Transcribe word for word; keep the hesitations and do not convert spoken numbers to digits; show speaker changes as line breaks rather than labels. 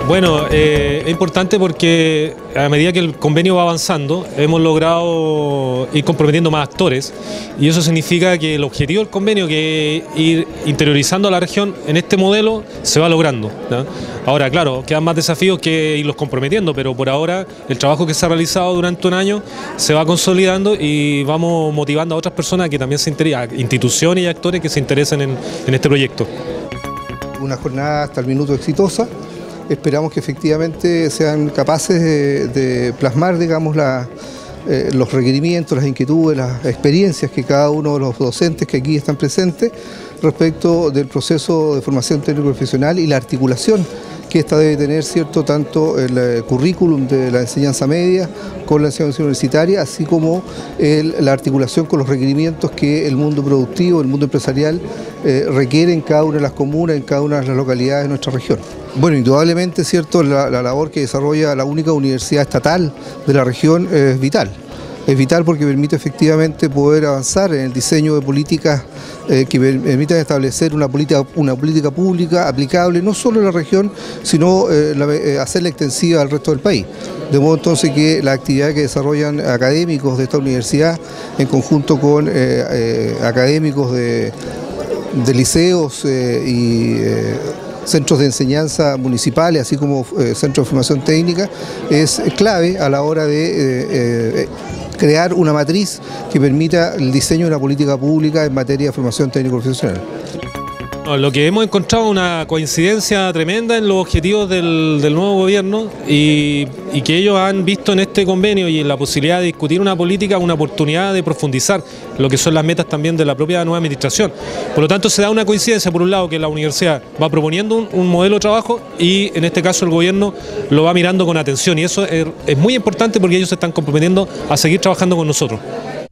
Bueno, eh, es importante porque a medida que el convenio va avanzando hemos logrado ir comprometiendo más actores y eso significa que el objetivo del convenio, que es ir interiorizando a la región en este modelo, se va logrando, ¿no? Ahora, claro, quedan más desafíos que irlos comprometiendo, pero por ahora el trabajo que se ha realizado durante un año se va consolidando y vamos motivando a otras personas que también se interesen, instituciones y actores que se interesen en, en este proyecto.
Una jornada hasta el minuto exitosa. Esperamos que efectivamente sean capaces de, de plasmar, digamos, la, eh, los requerimientos, las inquietudes, las experiencias que cada uno de los docentes que aquí están presentes respecto del proceso de formación técnico-profesional y la articulación que esta debe tener, ¿cierto?, tanto el eh, currículum de la enseñanza media con la enseñanza universitaria, así como el, la articulación con los requerimientos que el mundo productivo, el mundo empresarial eh, requiere en cada una de las comunas, en cada una de las localidades de nuestra región. Bueno, indudablemente, ¿cierto?, la, la labor que desarrolla la única universidad estatal de la región es vital. Es vital porque permite efectivamente poder avanzar en el diseño de políticas eh, que permitan establecer una política, una política pública aplicable no solo en la región, sino eh, la, eh, hacerla extensiva al resto del país. De modo entonces que la actividad que desarrollan académicos de esta universidad en conjunto con eh, eh, académicos de, de liceos eh, y eh, centros de enseñanza municipales, así como eh, centros de formación técnica, es clave a la hora de eh, eh, crear una matriz que permita el diseño de una política pública en materia de formación técnico-profesional.
Lo que hemos encontrado es una coincidencia tremenda en los objetivos del, del nuevo gobierno y, y que ellos han visto en este convenio y en la posibilidad de discutir una política, una oportunidad de profundizar lo que son las metas también de la propia nueva administración. Por lo tanto, se da una coincidencia, por un lado, que la universidad va proponiendo un, un modelo de trabajo y en este caso el gobierno lo va mirando con atención y eso es, es muy importante porque ellos se están comprometiendo a seguir trabajando con nosotros.